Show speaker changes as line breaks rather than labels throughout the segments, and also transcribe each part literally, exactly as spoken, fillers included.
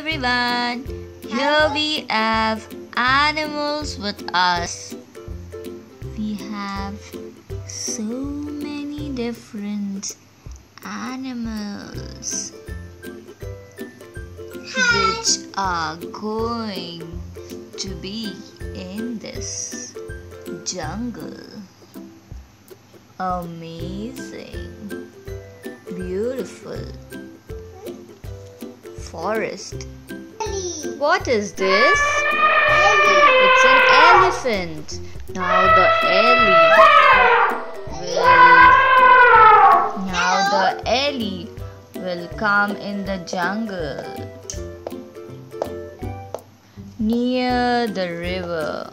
everyone. Here we have animals with us. We have so many different animals which are going to be in this jungle. Amazing, beautiful forest. What is this? It's an elephant. Now the ellie will now the ellie will come in the jungle near the river.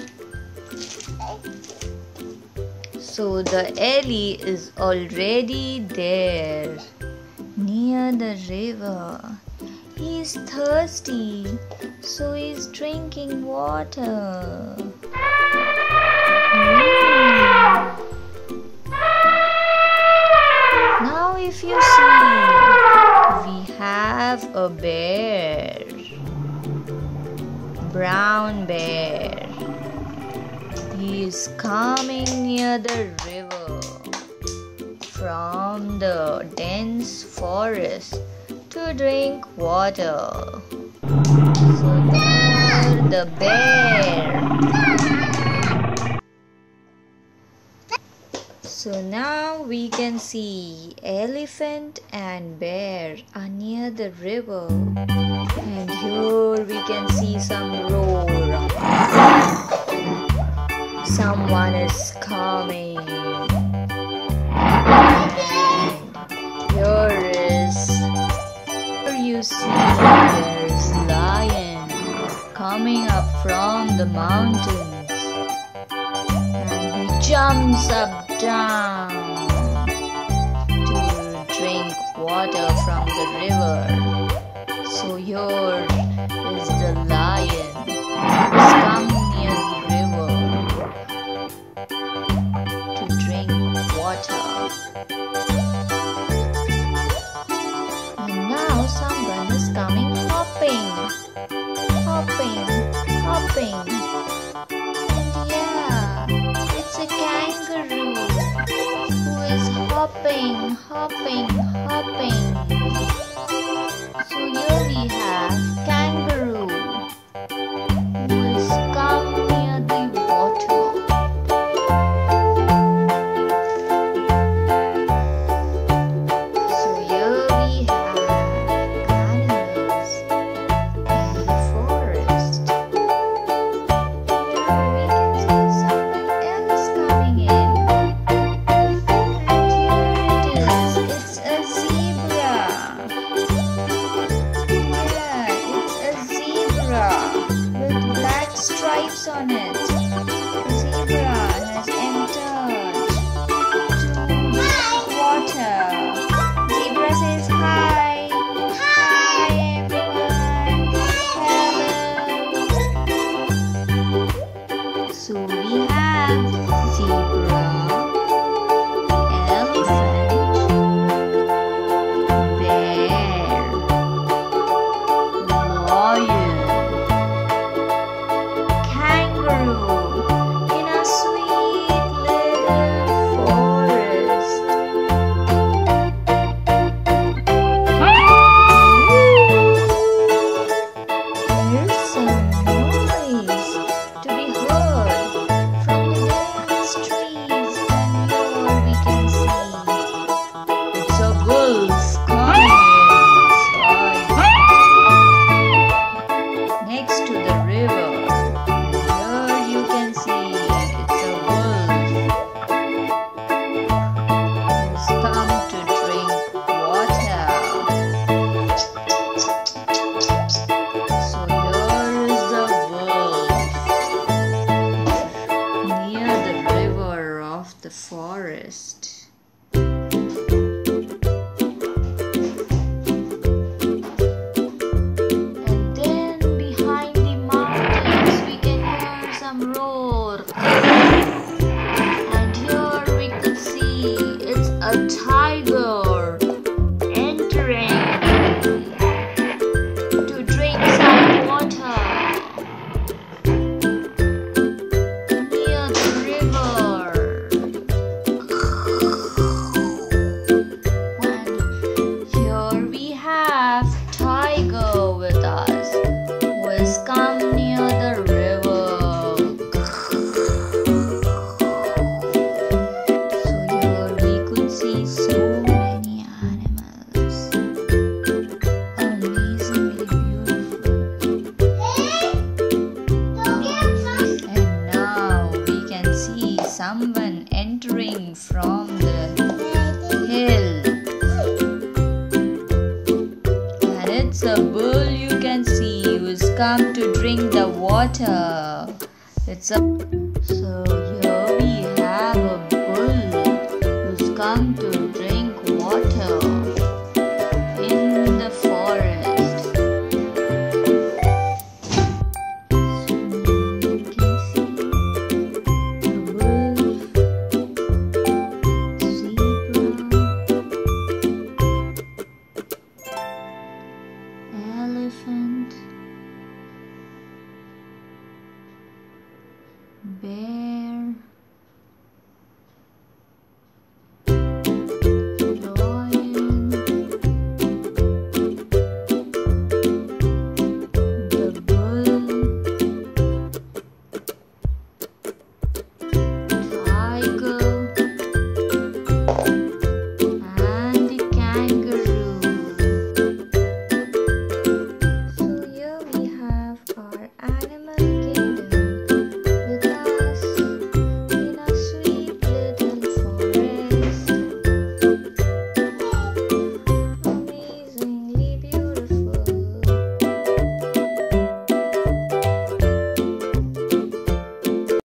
So the ellie is already there near the river. He is thirsty, so he is drinking water. Mm. Now if you see, we have a bear, brown bear. He is coming near the river from the dense forest to drink water. So there the bear. So now we can see elephant and bear are near the river, and here we can see some roar. Someone is coming. And here is you see there's lion coming up from the mountains, and he jumps up down to drink water from the river. So here is the lion who's come near the river to drink water. Someone is coming hopping, hopping, hopping. And yeah, it's a kangaroo who is hopping, hopping, hopping. So here we have kangaroo who is come near the water. Stripes on it. The zebra has entered to water. Zebra says hi. Hi everyone. Hello. So we have zebra, elephant, bear, lion, kangaroo, bull you can see who's come to drink the water. It's a so here we have a bull who's come to drink water in the forest. So you can see a wolf, zebra, elephant,